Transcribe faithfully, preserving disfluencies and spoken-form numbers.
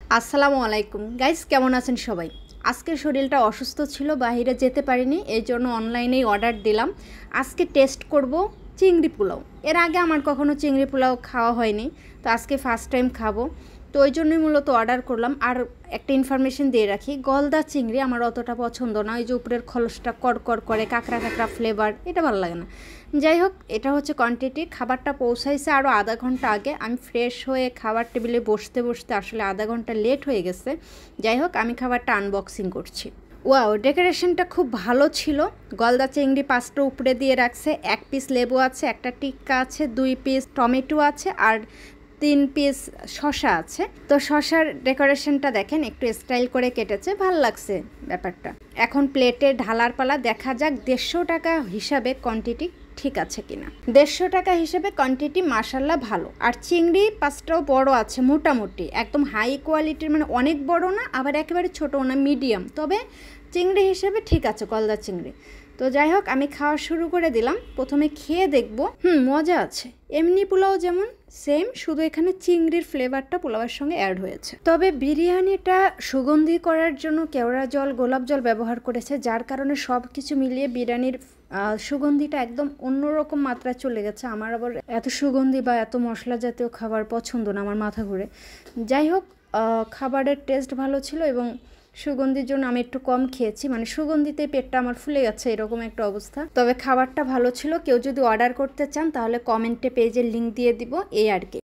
আসসালামু আলাইকুম গাইস, কেমন আছেন সবাই? আজকে শরীরটা অসুস্থ ছিল, বাইরে যেতে পারিনি, এই জন্য অনলাইনেই অর্ডার দিলাম। আজকে টেস্ট করব চিংড়ি পোলাও। এর আগে আমার কখনো চিংড়ি পোলাও খাওয়া হয়নি, তো আজকে ফার্স্ট টাইম খাবো। তো ওই জন্যই মূলত অর্ডার করলাম। আর একটা ইনফরমেশন দিয়ে রাখি, গলদা চিংড়ি আমার অতটা পছন্দ না। ওই যে উপরের খোলসটা কড়কড় করে, কাঁকড়া কাঁকড়া ফ্লেভার, এটা ভালো লাগে না। যাই হোক, এটা হচ্ছে কোয়ান্টিটি। খাবারটা পৌঁছাইছে আরও আধা ঘন্টা আগে। আমি ফ্রেশ হয়ে খাবার টেবিলে বসতে বসতে আসলে আধা ঘন্টা লেট হয়ে গেছে। যাই হোক, আমি খাবারটা আনবক্সিং করছি। ওয়াও, ডেকোরেশনটা খুব ভালো ছিল। গলদা চিংড়ি পাঁচটা উপরে দিয়ে রাখছে, এক পিস লেবু আছে, একটা টিক্কা আছে, দুই পিস টমেটো আছে, আর তিন পিস শশা আছে। তো শশার ডেকোরেশনটা দেখেন, একটু স্টাইল করে কেটেছে, ভাল লাগছে ব্যাপারটা। এখন প্লেটে ঢালার পালা, দেখা যাক দেড়শো টাকা হিসাবে কোয়ান্টিটি ঠিক আছে কিনা। দেড়শো টাকা হিসেবে কোয়ান্টিটি মাশাল্লাহ ভালো। আর চিংড়ি পাঁচটাও বড় আছে, মোটামুটি একদম হাই কোয়ালিটির, মানে অনেক বড় না আবার একেবারে ছোটও না, মিডিয়াম। তবে চিংড়ি হিসেবে ঠিক আছে, গলদা চিংড়ি। তো যাই হোক, আমি খাওয়া শুরু করে দিলাম। প্রথমে খেয়ে দেখবো। হুম, মজা আছে। এমনি পোলাও যেমন সেম, শুধু এখানে চিংড়ির ফ্লেভারটা পোলাওয়ের সঙ্গে অ্যাড হয়েছে। তবে বিরিয়ানিটা সুগন্ধি করার জন্য কেওড়া জল, গোলাপ জল ব্যবহার করেছে, যার কারণে সব কিছু মিলিয়ে বিরিয়ানির সুগন্ধিটা একদম অন্যরকম মাত্রায় চলে গেছে। আমার আবার এত সুগন্ধি বা এত মশলা জাতীয় খাবার পছন্দ না, আমার মাথা ঘুরে। যাই হোক, খাবারের টেস্ট ভালো ছিল এবং সুগন্ধির জন্য আমি একটু কম খেয়েছি, মানে সুগন্ধিতে পেটটা আমার ফুলে গেছে, এরকম একটা অবস্থা। তবে খাবারটা ভালো ছিল। কেউ যদি অর্ডার করতে চান তাহলে কমেন্টে পেজের লিঙ্ক দিয়ে দিব, এই আর কি।